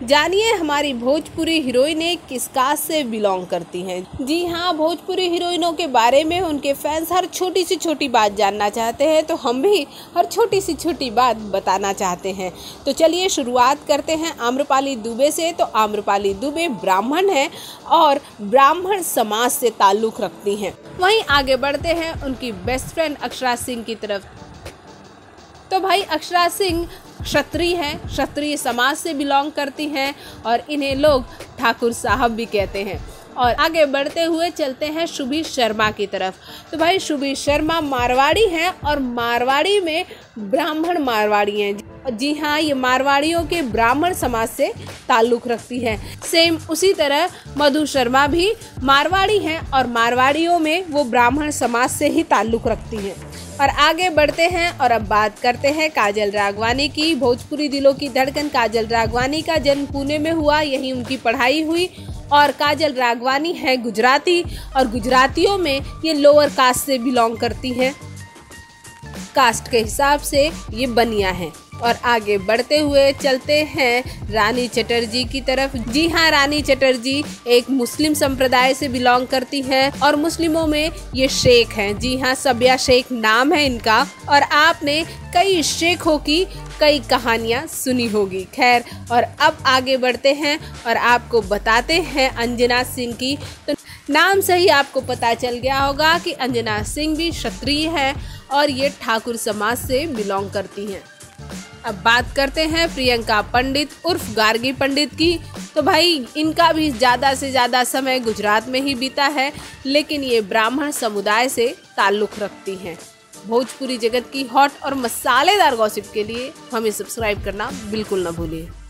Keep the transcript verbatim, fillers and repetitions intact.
जानिए हमारी भोजपुरी हीरोइनें किस कास्ट से बिलोंग करती हैं। जी हाँ, भोजपुरी हीरोइनों के बारे में उनके फैंस हर छोटी सी छोटी बात जानना चाहते हैं, तो हम भी हर छोटी सी छोटी बात बताना चाहते हैं। तो चलिए शुरुआत करते हैं आम्रपाली दुबे से। तो आम्रपाली दुबे ब्राह्मण हैं और ब्राह्मण समाज से ताल्लुक़ रखती हैं। वहीं आगे बढ़ते हैं उनकी बेस्ट फ्रेंड अक्षरा सिंह की तरफ। तो भाई अक्षरा सिंह क्षत्रिय हैं, क्षत्रिय समाज से बिलोंग करती हैं और इन्हें लोग ठाकुर साहब भी कहते हैं। और आगे बढ़ते हुए चलते हैं शुभी शर्मा की तरफ। तो भाई शुभी शर्मा मारवाड़ी हैं और मारवाड़ी में ब्राह्मण मारवाड़ी हैं। जी हाँ, ये मारवाड़ियों के ब्राह्मण समाज से ताल्लुक़ रखती है। सेम उसी तरह मधु शर्मा भी मारवाड़ी हैं और मारवाड़ियों में वो ब्राह्मण समाज से ही ताल्लुक़ रखती हैं। और आगे बढ़ते हैं और अब बात करते हैं काजल राघवानी की। भोजपुरी दिलों की धड़कन काजल राघवानी का जन्म पुणे में हुआ, यहीं उनकी पढ़ाई हुई। और काजल राघवानी है गुजराती और गुजरातियों में ये लोअर कास्ट से बिलोंग करती हैं। कास्ट के हिसाब से ये बनिया हैं। और आगे बढ़ते हुए चलते हैं रानी चटर्जी की तरफ। जी हाँ, रानी चटर्जी एक मुस्लिम संप्रदाय से बिलोंग करती हैं और मुस्लिमों में ये शेख हैं। जी हाँ, सबिया शेख नाम है इनका। और आपने कई शेखों की कई कहानियाँ सुनी होगी। खैर, और अब आगे बढ़ते हैं और आपको बताते हैं अंजना सिंह की। तो नाम से ही आपको पता चल गया होगा कि अंजना सिंह भी क्षत्रिय है और ये ठाकुर समाज से बिलोंग करती हैं। अब बात करते हैं प्रियंका पंडित उर्फ गार्गी पंडित की। तो भाई इनका भी ज़्यादा से ज़्यादा समय गुजरात में ही बीता है, लेकिन ये ब्राह्मण समुदाय से ताल्लुक़ रखती हैं। भोजपुरी जगत की हॉट और मसालेदार गॉसिप के लिए हमें सब्सक्राइब करना बिल्कुल ना भूलिए।